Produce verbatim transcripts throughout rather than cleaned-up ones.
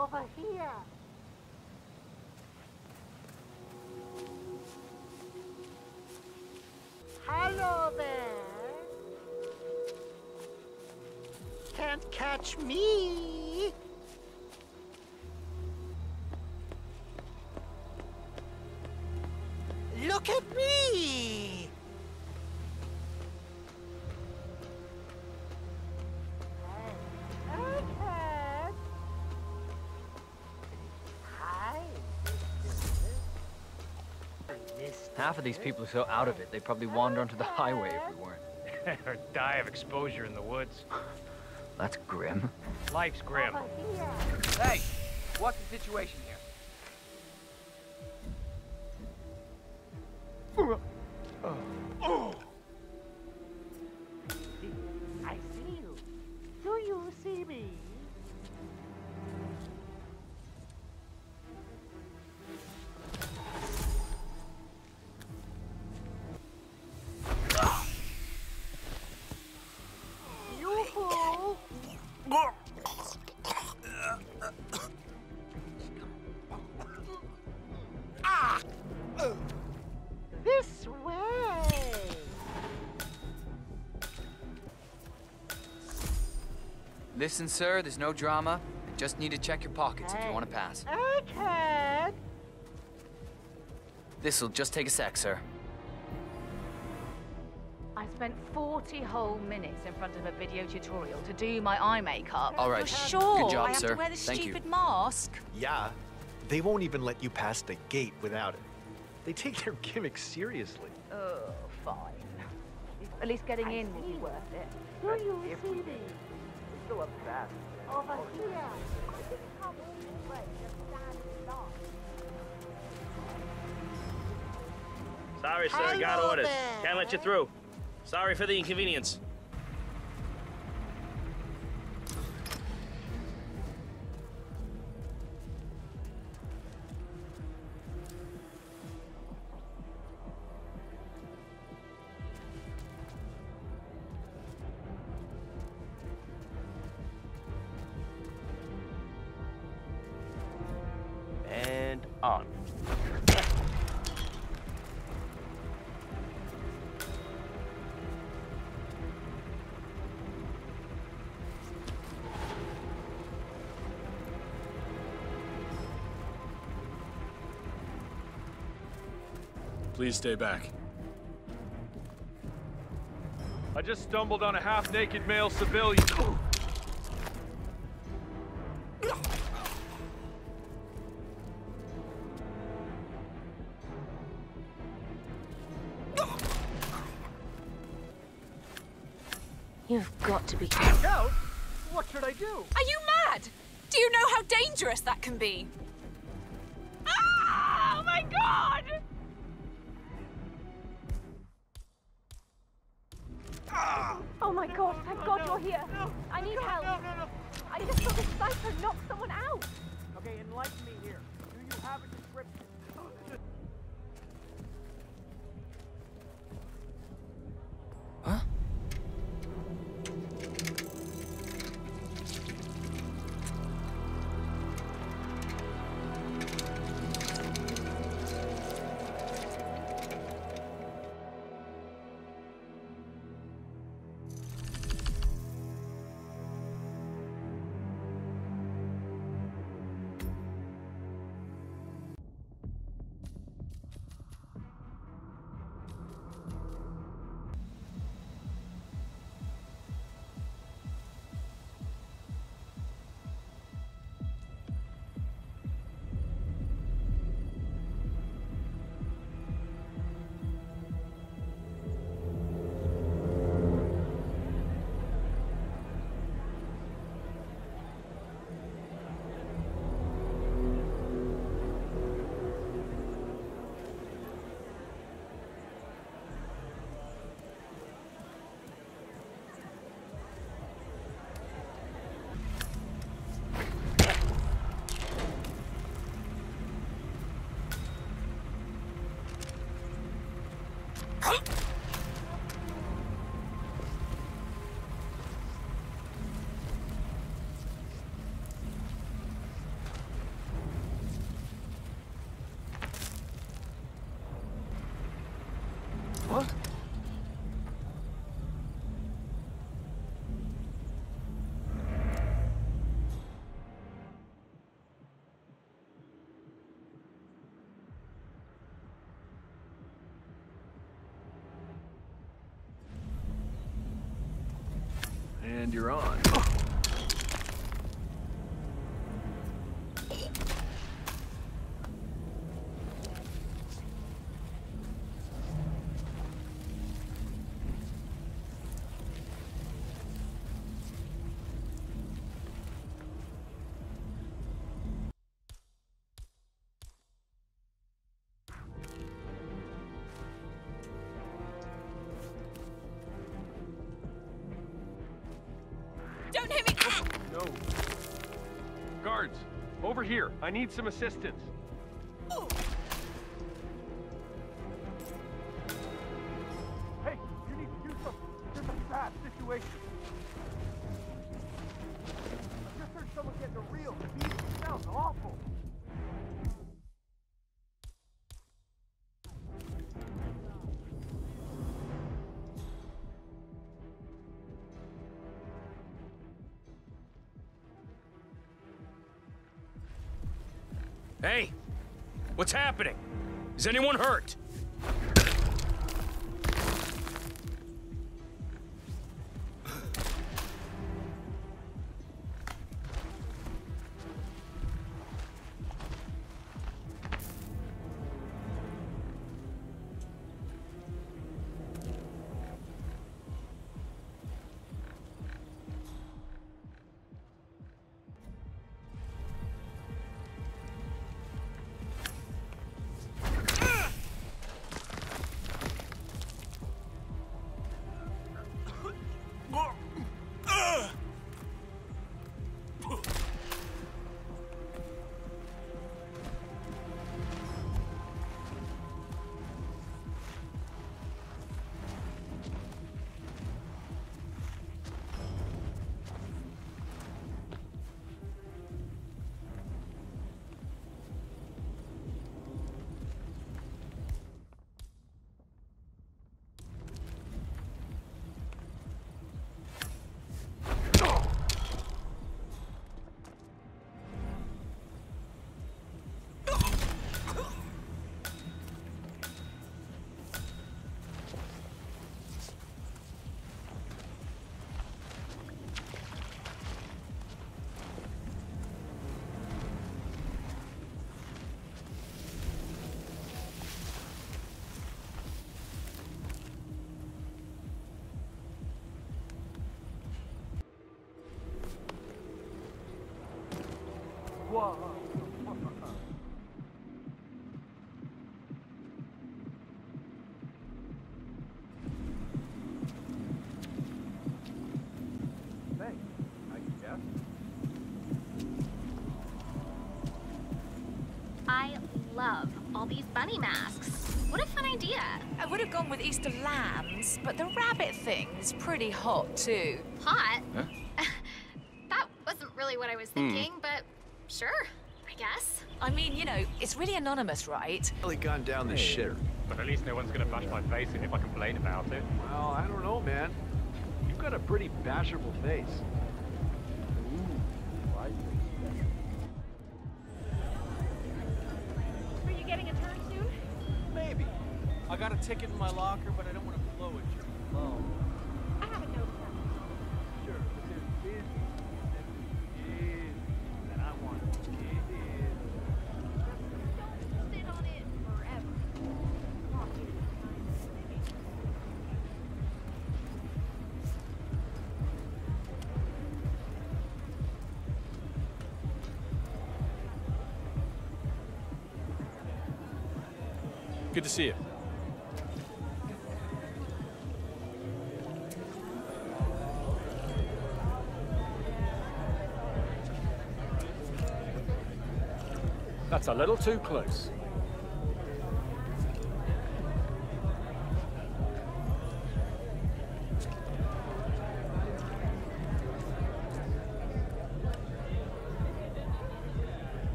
Over here. Hello there. Can't catch me. Look at me. Half of these people are so out of it, they'd probably wander onto the highway if we weren't. Or die of exposure in the woods. That's grim. Life's grim. Hey, what's the situation here? Oh. I see you. Do you see me? You fool! Ah! This way! Listen, sir, there's no drama. I just need to check your pockets if you want to pass. I can. This'll just take a sec, sir. I spent forty whole minutes in front of a video tutorial to do my eye makeup. All right. Sure, Good job, I have sir. to wear this Thank you. stupid mask. Yeah, they won't even let you pass the gate without it. They take their gimmicks seriously. Oh, fine. At least getting in will be worth it. Do you see me? Still up fast. Over here. Sorry, sir, Hello got orders. there. Can't let you through. Sorry for the inconvenience. And on. Please stay back. I just stumbled on a half-naked male civilian. You've got to be... Out? What should I do? Are you mad? Do you know how dangerous that can be? Ah! Oh my God! Oh my God, thank God you're here. I need help. I just saw this sniper knock someone out. Okay, enlighten me here. Do you have a description? Huh? What? And you're on. Don't hit me! No. Guards, over here. I need some assistance. Hey, you need to do something. There's a bad situation. I just heard someone getting a real beat. It sounds awful. Hey! What's happening? Is anyone hurt? Whoa. Thanks, I guess. I love all these bunny masks. What a fun idea. I would have gone with Easter lambs, but the rabbit thing's pretty hot too. Hot? Huh? That wasn't really what I was thinking, but sure, I guess. I mean, you know, it's really anonymous, right? Really gone down the shitter. But at least no one's gonna bash my face in if I complain about it. Well, I don't know, man. You've got a pretty bashable face. Are you getting a turn soon? Maybe. I got a ticket in my locker, but I don't want to blow it. Low. I have a note from Sure, but there's busy. Is that I want it. It is. Don't sit on it forever. Walk it in time, maybe. Good to see you. That's a little too close.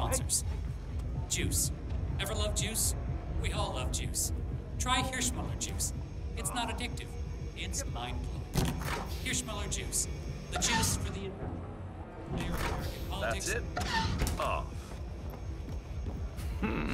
sponsors. Juice. Ever love juice? We all love juice. Try Hirschmuller juice. It's not addictive. It's mind-blowing. Hirschmuller juice. The juice for the American politics. That's it? Off. Hmm.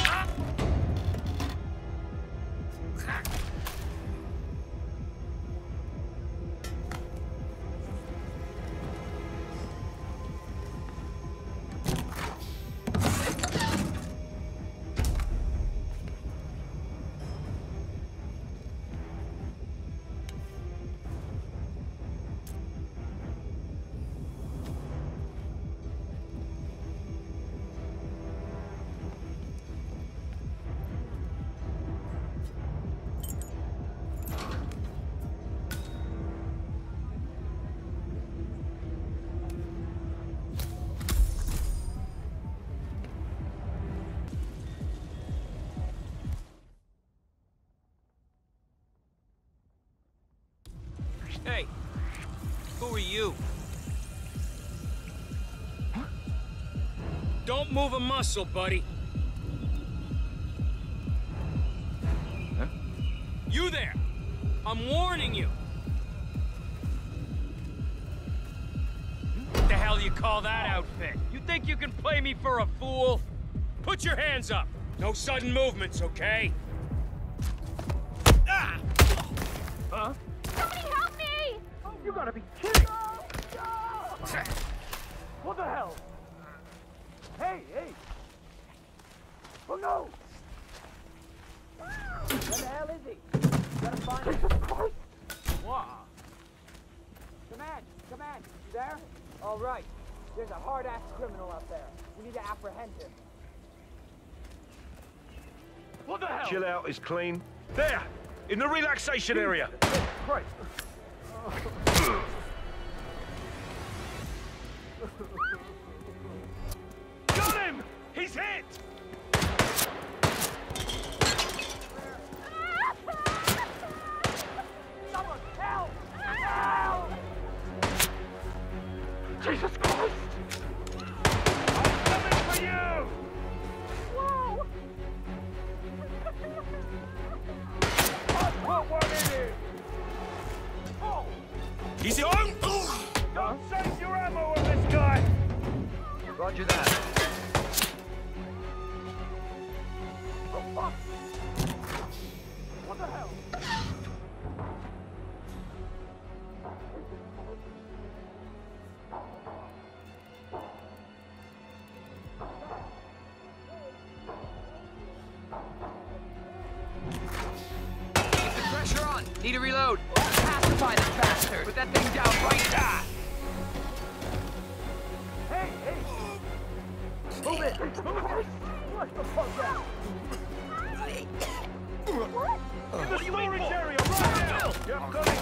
Hey, who are you? Don't move a muscle, buddy. Huh? You there! I'm warning you! What the hell you call that outfit? You think you can play me for a fool? Put your hands up! No sudden movements, okay? Ah! Huh? Somebody help me! You gotta be kidding! What the hell? Hey, hey! Oh no! Where the hell is he? Gotta find him. Jesus Christ! What? Command! Command! You there? All right. There's a hard-ass criminal out there. We need to apprehend him. What the hell? Chill out is clean. There! In the relaxation area! Christ! Got him! He's hit! Someone help! Help! Jesus Christ! I'm coming for you! Whoa! I'll put one in here! Oh! He's on! Don't save your ammo on this guy! Roger that. Oh, fuck! What the hell? Get the pressure on. Need to reload. Pacify the bastard. Put that thing down right now. Hey, hey! Move it! Move it! What the fuck out? What? In the storage area, right now! You're coming!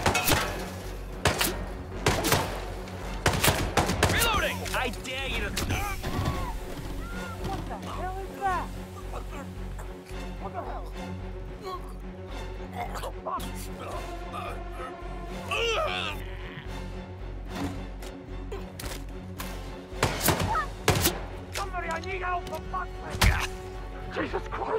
Reloading! I dare you to... What the hell is that? What the hell? What the fuck? Somebody, I need help for fuck's sake! Jesus Christ!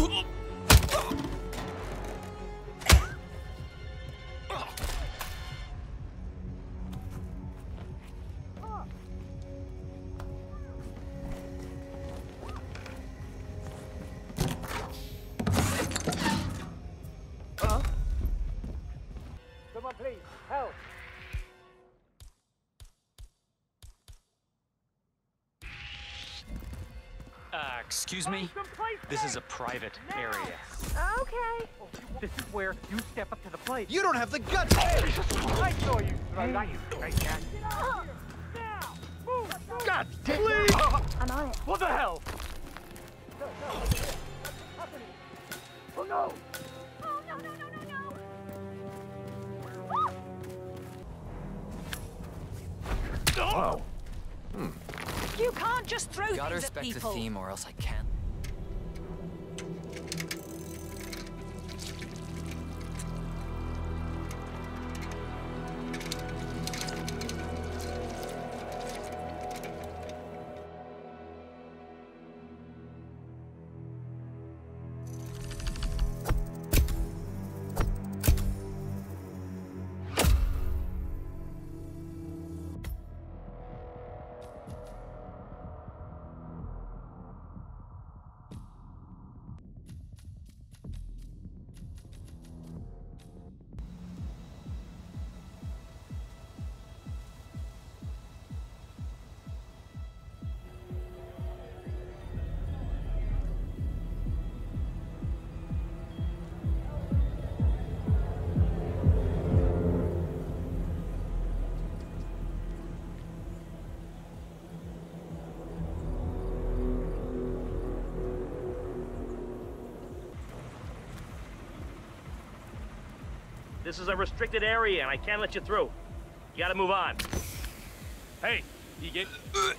Huh? Someone please, help! Uh, excuse me? This is a private area. Okay. This is where you step up to the plate. You don't have the guts! I saw you throw that, you straight man. God, please! I'm on it. What the hell? No, no. What's happening? Oh no! Oh, no, no, no, no, no! Oh! You can't just throw Gotta things at respect the people. theme or else I can't. This is a restricted area, and I can't let you through. You gotta move on. Hey, you get...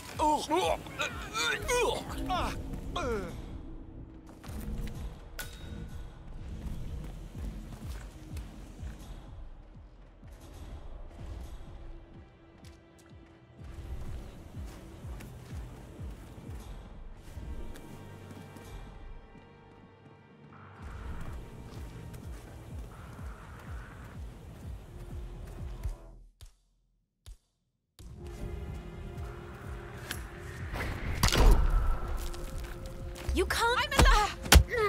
You can't. I'm alive.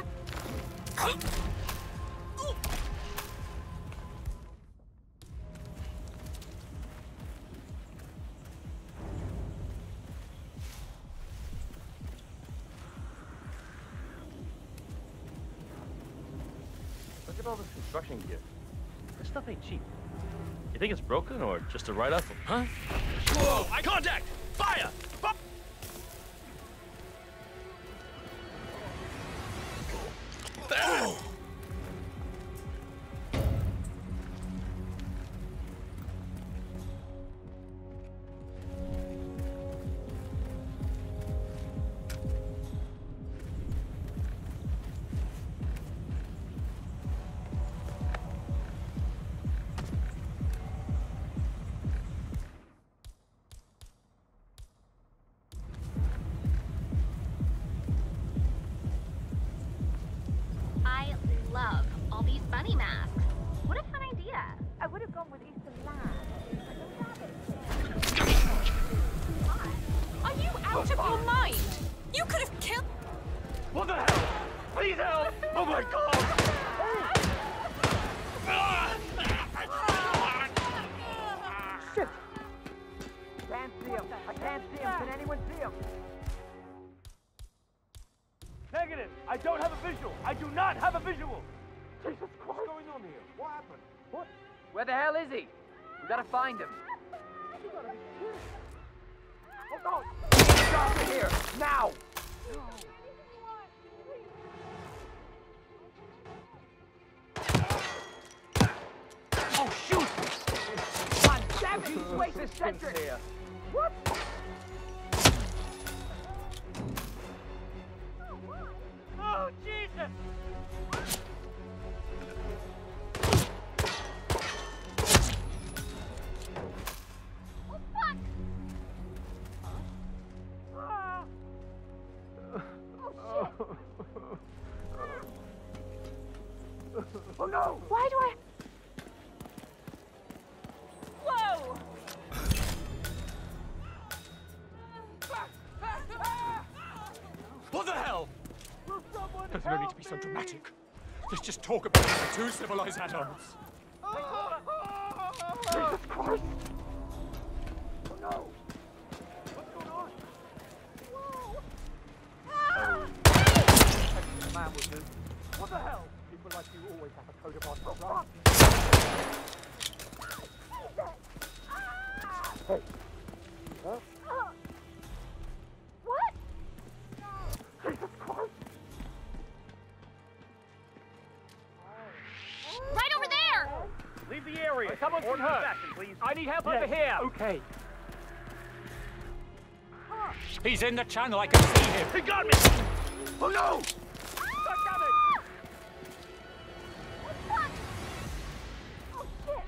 Look at all this construction gear. This stuff ain't cheap. You think it's broken or just a write-off? Huh? Whoa! Eye contact! Fire! Fi- Oh! I love all these bunny masks. What a fun idea. I would have gone with Easter lamb. Are you out of your mind? You could have killed... What the hell? Please help! Oh my god! Shit! Can't see him. I can't see him. Can anyone see him? Negative! I don't have a visual! I do not have a visual! Jesus Christ! What's going on here? What happened? What? Where the hell is he? We gotta find him. You gotta be kidding. Oh God! Get out of here! Now! Oh shoot! God damn it! He's way eccentric! What? Oh, Jesus! Oh, fuck! Ah. Oh, shit! Oh no! Why do I... Whoa! What the hell? Will someone There's no need help to be so me? dramatic. Let's just talk about it like two civilized adults. Jesus Christ! Oh no! What's going on? Whoa! The man will do. What the hell? People like you always have a code of honor, right? Hey. Huh? Uh, what? Jesus Christ! Right over there! Leave the area! Someone Order hurt. Sebastian, please. I need help Yes. over here! Okay. He's in the channel, I can see him. He got me! Oh no! God damn it! What? Oh, shit!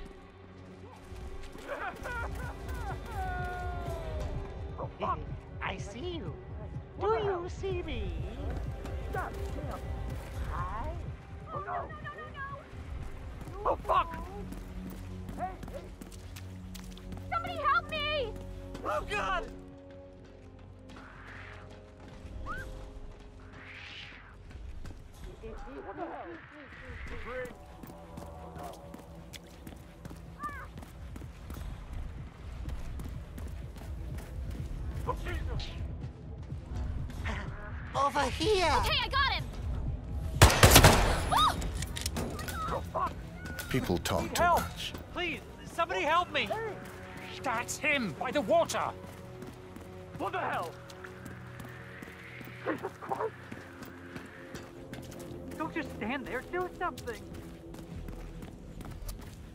Oh fuck! I see you. Do you see me? God damn! Hi. Oh no! No, no, no, Oh fuck! Hey, hey! no! Somebody help me! Oh God! What the hell? Drink. Oh Jesus! Over here. Okay, I got him! Oh fuck! People talk too Help! much. Please, somebody help me! That's him, by the water! What the hell? Jesus Christ! Don't just stand there. Do something.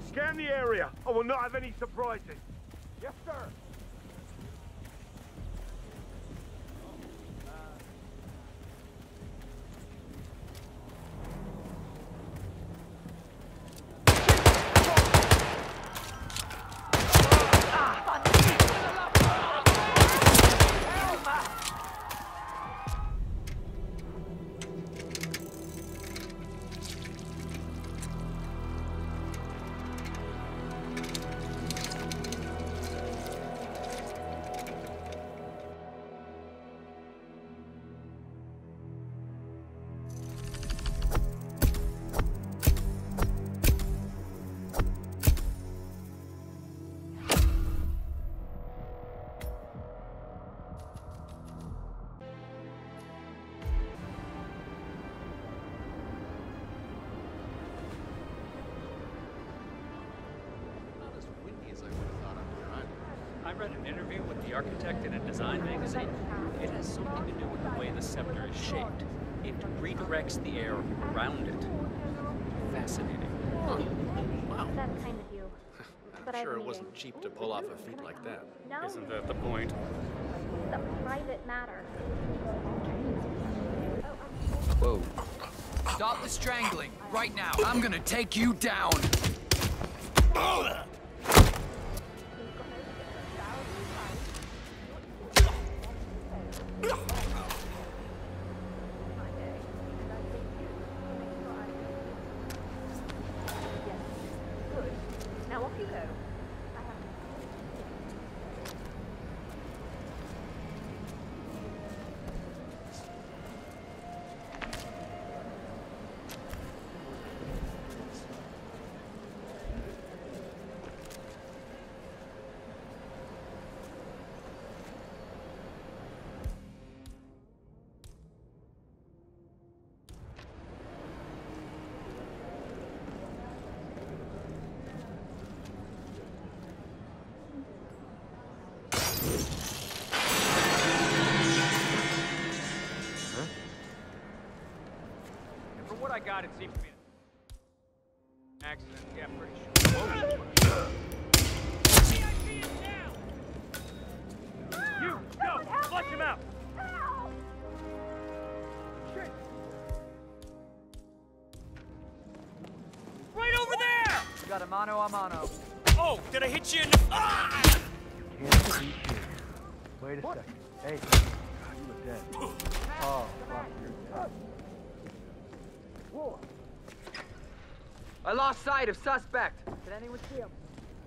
Scan the area. I will not have any surprises. Yes, sir. I read an interview with the architect in a design magazine. It has something to do with the way the scepter is shaped. It redirects the air around it. Fascinating. Huh. Wow. That's kind of you. But I'm sure I've it wasn't cheap to pull off a feat like that. No. Isn't that the point? It's a private matter. Whoa. Stop the strangling, right now. I'm gonna take you down. Now off you go. I got it seems to be an accident. Yeah, pretty sure. You go! Flush him out! Shit! Right over there! You got a mano a mano. Oh, did I hit you in the... Ah! You can't be here. Wait a second. Hey, God, you look dead. Oh, fuck, you're dead. I lost sight of suspect. Did anyone see him?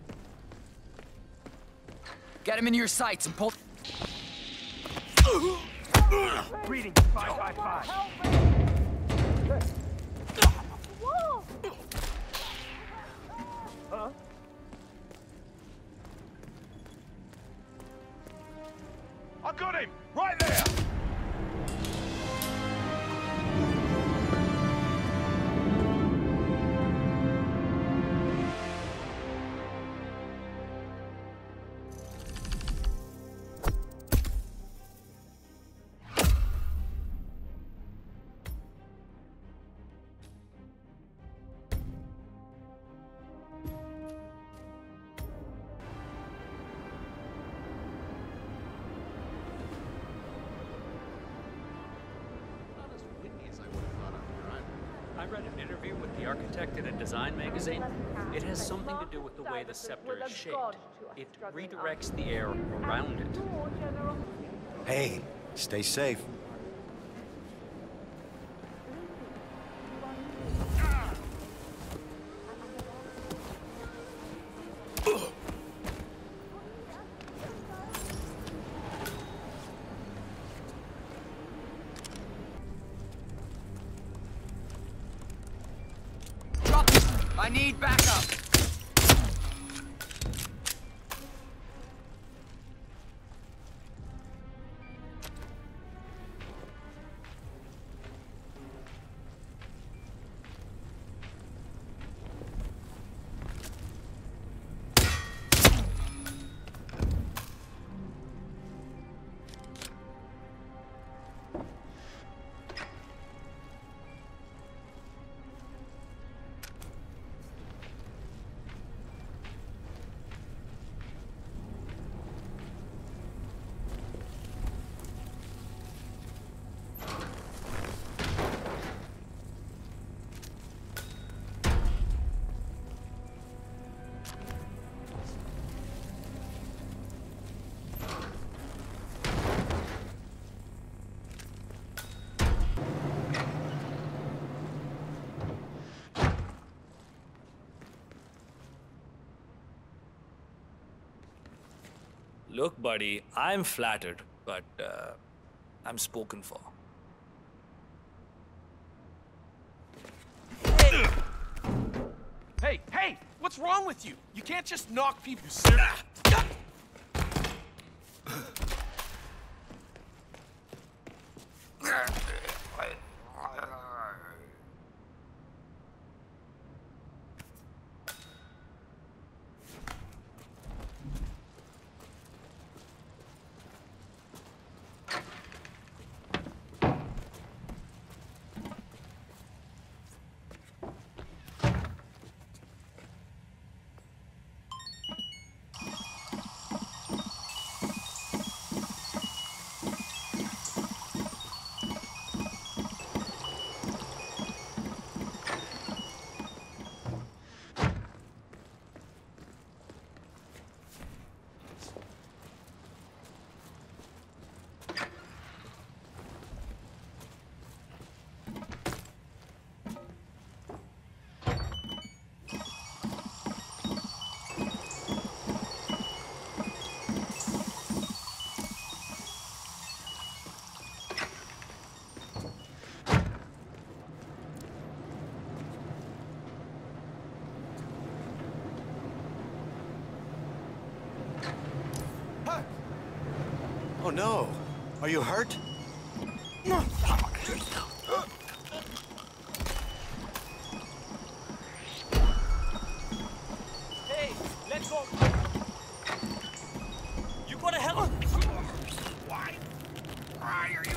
Get him in your sights and pull. Reading five five five. Whoa! Huh? I got him! Right there! I read an interview with the architect in a design magazine. It has something to do with the way the scepter is shaped. It redirects the air around it. Hey, stay safe. I need backup. Look, buddy, I'm flattered, but uh, I'm spoken for. Hey, hey! What's wrong with you? You can't just knock people. You serious? Oh no. Are you hurt? Hey, let's go. You gotta help. Why? Why are you?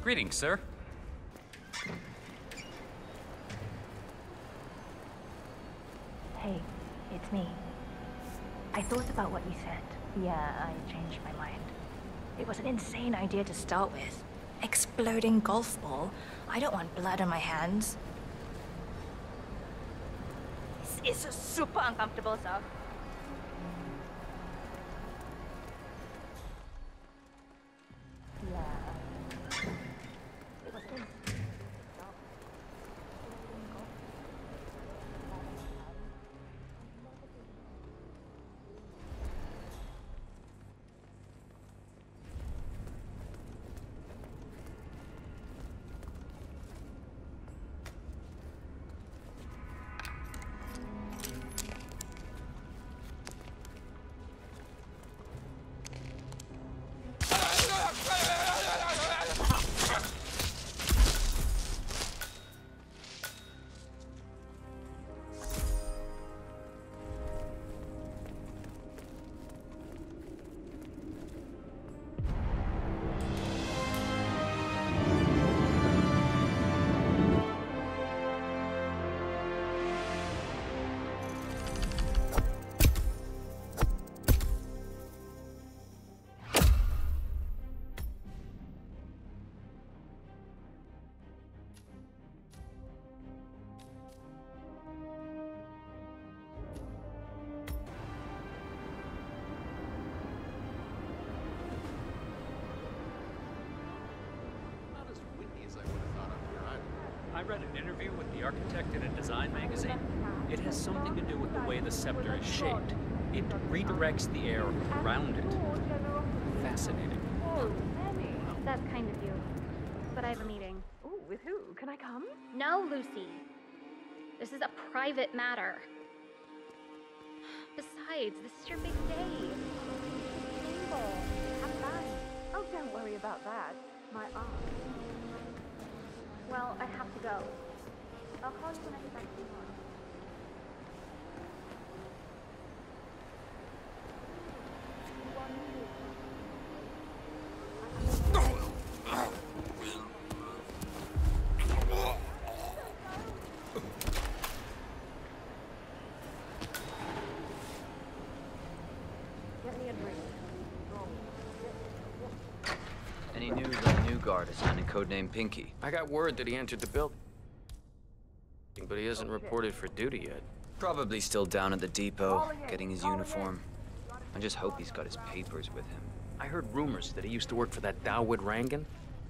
Greetings, sir. Hey, it's me. I thought about what you said. Yeah, I changed my mind. It was an insane idea to start with. Exploding golf ball. I don't want blood on my hands. It's, it's super uncomfortable, sir. Yeah. It was insane. I read an interview with the architect in a design magazine. It has something to do with the way the scepter is shaped. It redirects the air around it. Fascinating. Oh, that's kind of you. But I have a meeting. Ooh, with who? Can I come? No, Lucy. This is a private matter. Besides, this is your big day. Have fun. Oh, don't worry about that. My aunt. Well, I have to go. I'll call you when I get back to tomorrow. Get me a drink. Any news on the new guard assigned to codename Pinky? I got word that he entered the building, but he hasn't reported for duty yet. Probably still down at the depot, getting his uniform. I just hope he's got his papers with him. I heard rumors that he used to work for that Dawood Rangan.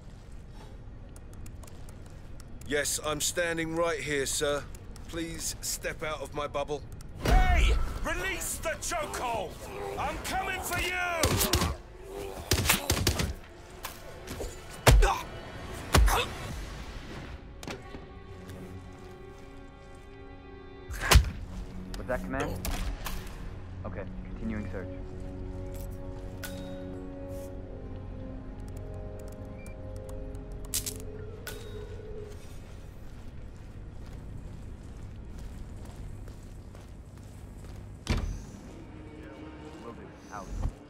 Yes, I'm standing right here, sir. Please step out of my bubble. Hey! Release the chokehold! I'm coming for you! Was that command? Okay, continuing search. Will do. Out.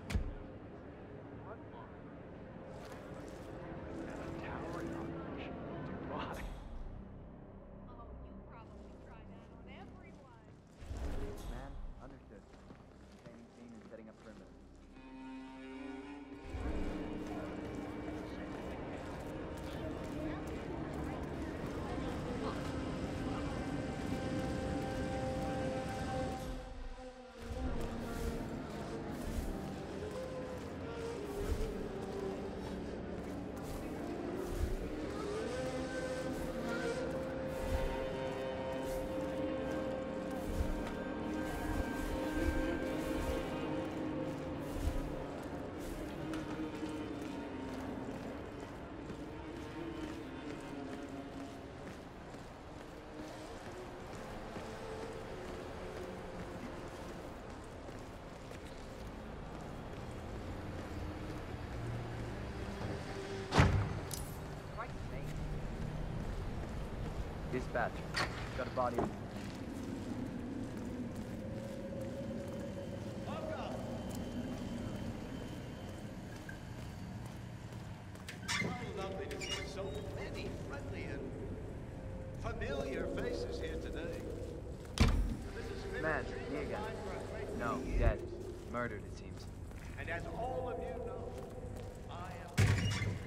Dispatch. Got a body. Lovely to see you so familiar faces here today. Man, me again. No, dead. Murdered, it seems. And as all of you know, I am...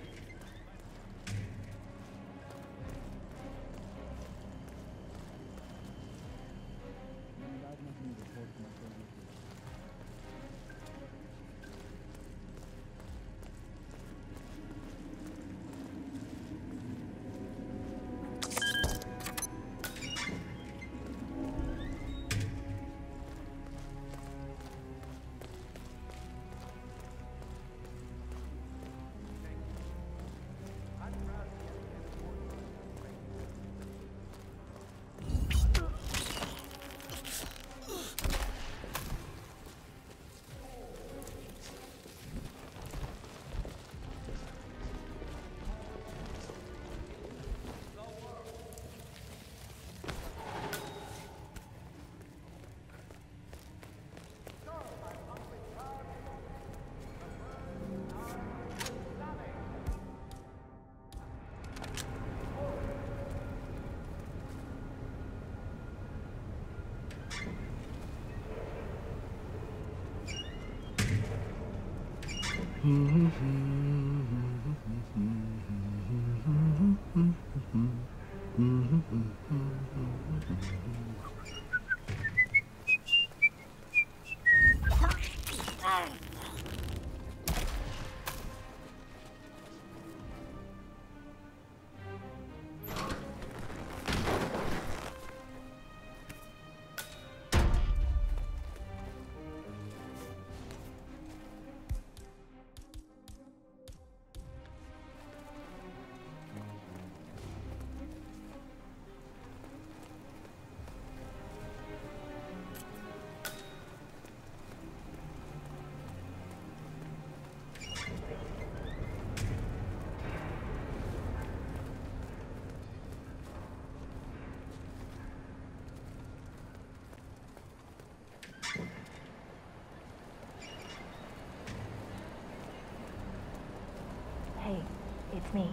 Hey, it's me.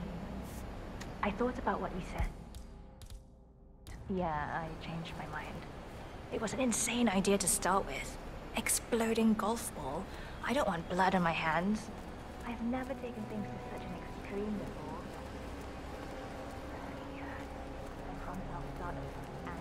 I thought about what you said. Yeah, I changed my mind. It was an insane idea to start with. Exploding golf ball. I don't want blood on my hands. I've never taken things to such an extreme before. I, uh, I promise I'll start angry.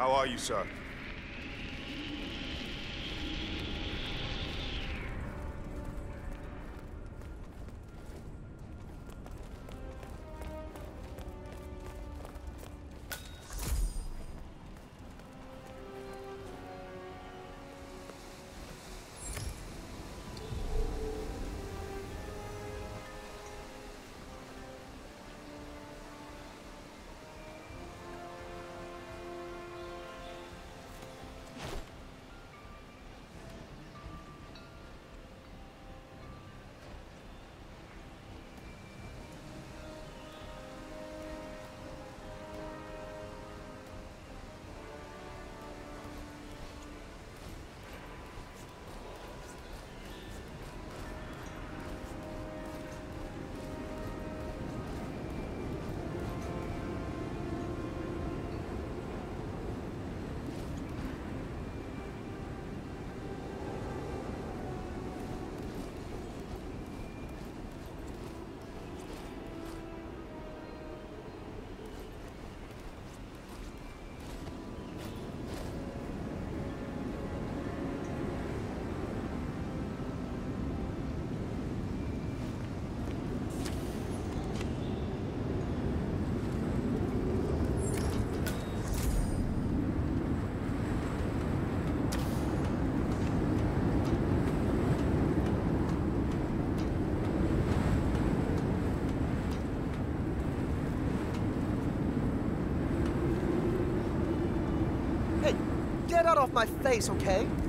How are you, sir? Get out of my face, okay?